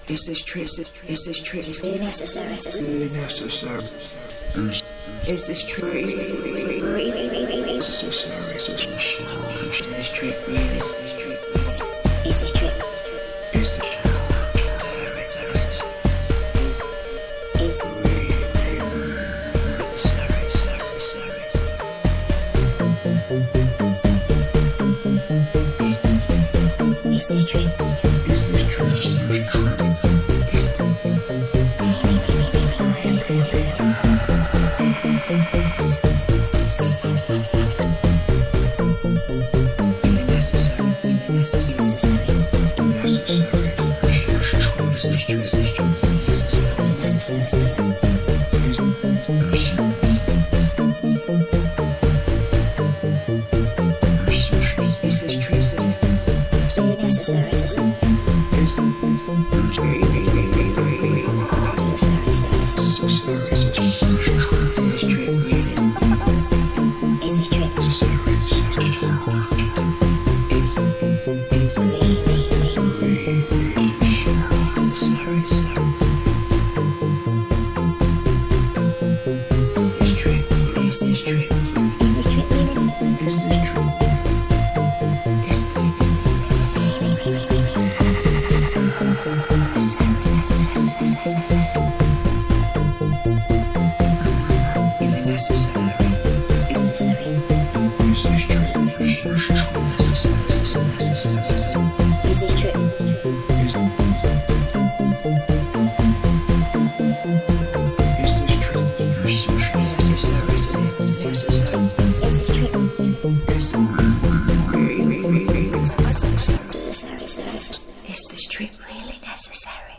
Is this trip really necessary? Really necessary. Is this trip really necessary? Is this trip really necessary? Is this trip? Is this trip really necessary?